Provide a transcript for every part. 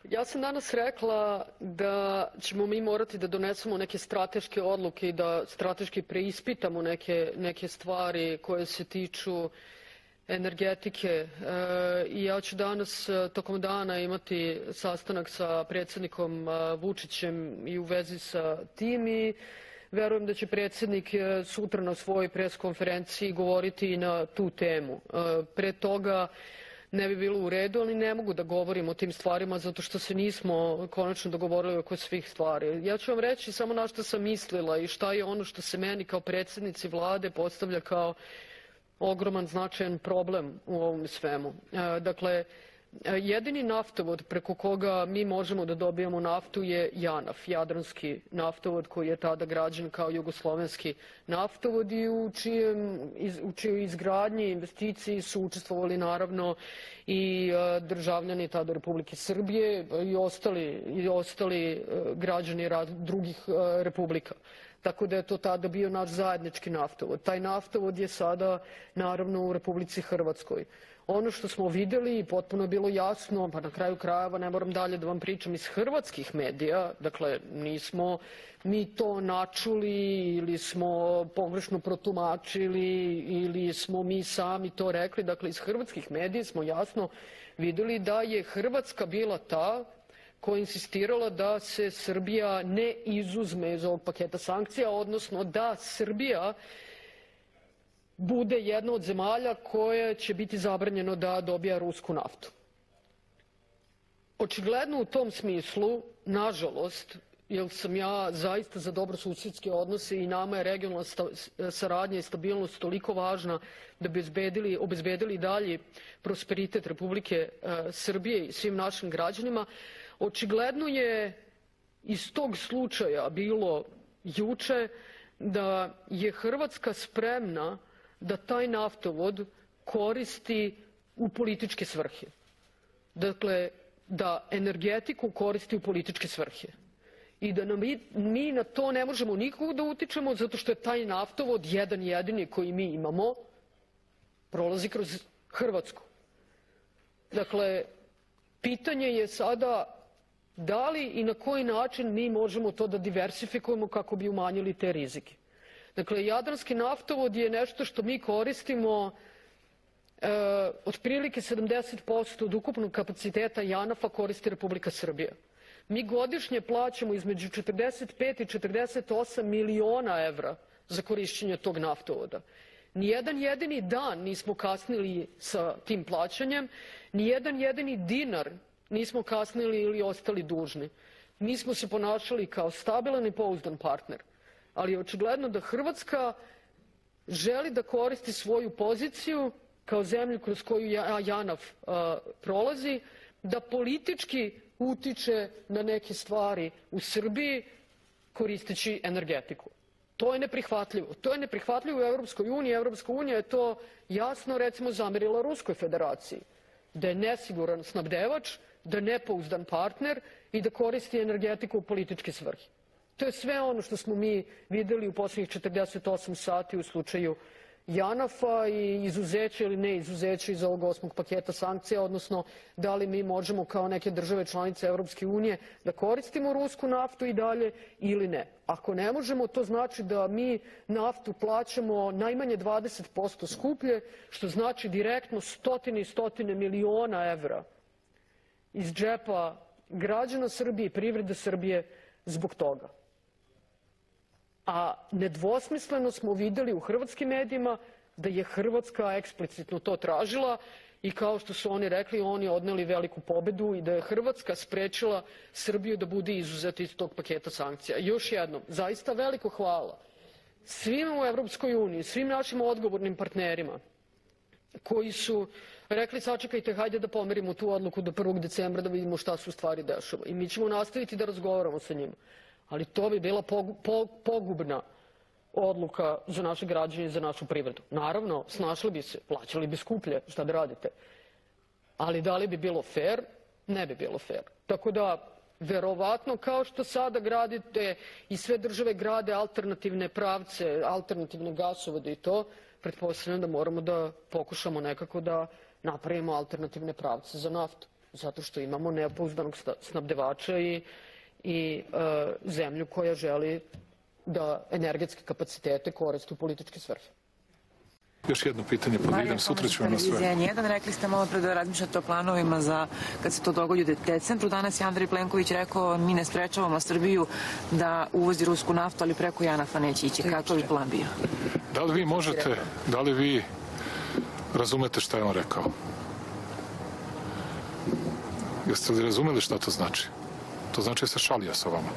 Ja sam danas rekla da ćemo mi morati da donesemo neke strateške odluke i da strateški preispitamo neke stvari koje se tiču energetike. I ja ću danas tokom dana imati sastanak sa predsjednikom Vučićem i u vezi sa tim i verujem da će predsjednik sutra na svojoj pres konferenciji govoriti i na tu temu. Pre toga ne bi bilo u redu, ali ne mogu da govorim o tim stvarima zato što se nismo konačno dogovorili oko svih stvari. Ja ću vam reći samo na što sam mislila i šta je ono što se meni kao predsjednici vlade postavlja kao ogroman značajan problem u ovom svemu. Dakle, jedini naftovod preko koga mi možemo da dobijemo naftu je JANAF, Jadranski naftovod, koji je tada građen kao jugoslovenski naftovod i u čijoj izgradnji i investiciji su učestvovali naravno i državljani tada Republike Srbije i ostali građani drugih republika. Tako da je to tada bio naš zajednički naftovod. Taj naftovod je sada naravno u Republici Hrvatskoj. Ono što smo vidjeli i potpuno je bilo jasno, pa na kraju krajeva ne moram dalje da vam pričam iz hrvatskih medija, dakle nismo mi to načuli ili smo pogrešno protumačili ili smo mi sami to rekli, dakle iz hrvatskih medija smo jasno vidjeli da je Hrvatska bila ta koja je insistirala da se Srbija ne izuzme iz ovog paketa sankcija, odnosno da Srbija bude jedna od zemalja koje će biti zabranjeno da dobija rusku naftu. Očigledno u tom smislu, nažalost, jer sam ja zaista za dobrosusedske odnose i nama je regionalna saradnja i stabilnost toliko važna da bi obezbedili dalji prosperitet Republike Srbije i svim našim građanima, očigledno je iz tog slučaja bilo juče da je Hrvatska spremna da taj naftovod koristi u političke svrhe. Dakle, da energetiku koristi u političke svrhe. I da mi na to ne možemo nikako da utičemo zato što je taj naftovod, jedan jedini koji mi imamo, prolazi kroz Hrvatsku. Dakle, pitanje je sada da li i na koji način mi možemo to da diversifikujemo kako bi umanjili te rizike. Dakle, Jadranski naftovod je nešto što mi koristimo, otprilike 70% od ukupnog kapaciteta JANAF-a koristi Republika Srbija. Mi godišnje plaćamo između 45 i 48 miliona evra za korišćenje tog naftovoda. Nijedan jedini dan nismo kasnili sa tim plaćanjem, nijedan jedini dinar nismo kasnili ili ostali dužni. Mi smo se ponašali kao stabilan i pouzdan partner. Ali je očigledno da Hrvatska želi da koristi svoju poziciju kao zemlju kroz koju JANAF prolazi, da politički utiče na neke stvari u Srbiji koristeći energetiku. To je neprihvatljivo. To je neprihvatljivo u Evropskoj uniji. Evropska unija je to jasno, recimo, zamerila Ruskoj federaciji. Da je nesiguran snabdevač, da je nepouzdan partner i da koristi energetiku u političke svrhe. To je sve ono što smo mi videli u posljednjih 48 sati u slučaju JANAF-a i izuzeće ili ne izuzeće iz ovog 8. paketa sankcija, odnosno da li mi možemo kao neke države članice Evropske unije da koristimo rusku naftu i dalje ili ne. Ako ne možemo, to znači da mi naftu plaćamo najmanje 20% skuplje, što znači direktno stotine i stotine miliona evra iz džepa građana Srbije i privrede Srbije zbog toga. A nedvosmisleno smo vidjeli u hrvatskim medijima da je Hrvatska eksplicitno to tražila i kao što su oni rekli, oni odneli veliku pobedu i da je Hrvatska sprečila Srbiju da bude izuzeta iz tog paketa sankcija. Još jednom, zaista veliko hvala svima u Evropskoj uniji, svim našim odgovornim partnerima koji su rekli sačekajte, hajde da pomerimo tu odluku do 1. decembra da vidimo šta se u stvari dešava. I mi ćemo nastaviti da razgovaramo sa njima. Ali to bi bila pogubna odluka za naše građane i za našu privredu. Naravno, snašli bi se, plaćali bi skuplje, šta da radite. Ali da li bi bilo fair? Ne bi bilo fair. Tako da, verovatno, kao što sada gradite i sve države grade alternativne pravce, alternativne gasovode i to, pretpostavljam da moramo da pokušamo nekako da napravimo alternativne pravce za naftu. zato što imamo nepouzdanog snabdevača i zemlju koja želi da energetske kapacitete koristi u političke svrhe. Još jedno pitanje, pa da idem, sutra ću na sve. Televizija N1, rekli ste malo pre da razmišljate o planovima za kad se to dogodi u decembru. Danas je Andrej Plenković rekao mi ne sprečavamo Srbiju da uvozi rusku naftu, ali preko JANAF-a neće ići. Kakav bi plan bio? Da li vi možete, da li vi razumete šta je on rekao? Jeste li razumeli šta to znači? To znači da se šalio sa vama.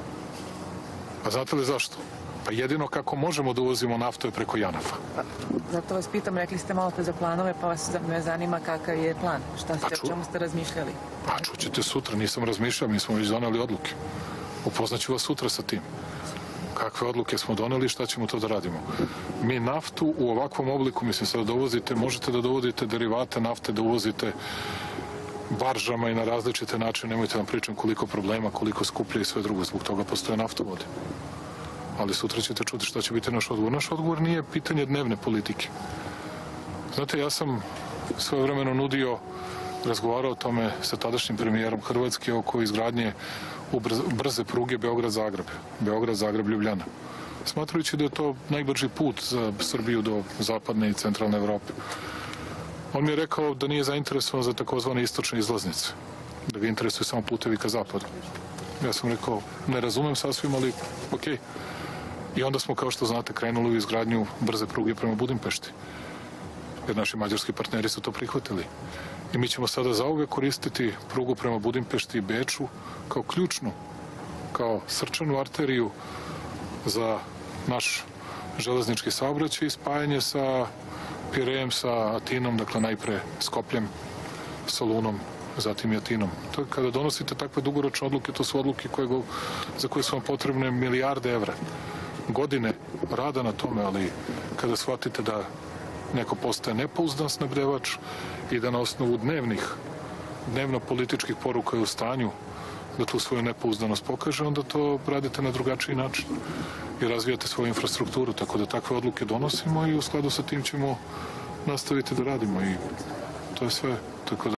A znate li zašto? Pa jedino kako možemo da uvozimo naftu je preko JANAF-a. Zato vas pitam, rekli ste malo pre za planove, pa me zanima kakav je plan. O čemu ste razmišljali? Pa čućete sutra, nisam razmišljao, mi smo već doneli odluke. Upoznaću vas sutra sa tim. Kakve odluke smo doneli i šta ćemo to da radimo. Mi naftu u ovakvom obliku, mislim sad da uvozite, možete da dovodite derivate nafte, da uvozite baržama i na različite načine, nemojte vam pričam koliko problema, koliko skuplje i sve drugo, zbog toga postoje naftovode. Ali sutra ćete čuti šta će biti naš odgovor. Naš odgovor nije pitanje dnevne politike. Znate, ja sam svojevremeno nudio, razgovarao o tome sa tadašnjim premijerom Hrvatske oko izgradnje brze pruge Beograd-Zagreb, Beograd-Zagreb-Ljubljana. Smatrajući da je to najbrži put za Srbiju do zapadne i centralne Evrope. On mi je rekao da nije zainteresovan za takozvane istočne izlaznice, da ga interesuje samo putevi ka zapadu. Ja sam rekao, ne razumem sasvim, ali okej. I onda smo, kao što znate, krenuli u izgradnju brze pruge prema Budimpešti. Jer naši mađarski partneri su to prihvatili. I mi ćemo sada zauvek koristiti prugu prema Budimpešti i Beču kao ključnu, kao srčanu arteriju za naš železnički saobraćaj i spajanje sa Pirejem, sa Atinom, dakle najpre Skopljem, Solunom, zatim i Atinom. Kada donosite takve dugoročne odluke, to su odluke za koje su vam potrebne milijarde evra. Godine rada na tome, ali kada shvatite da neko postaje nepouzdan snabdevač i da na osnovu dnevno političkih poruka je u stanju da tu svoju nepouzdanost pokaže, onda to radite na drugačiji način i razvijate svoju infrastrukturu, tako da takve odluke donosimo i u skladu sa tim ćemo nastaviti da radimo i to je sve. Tako da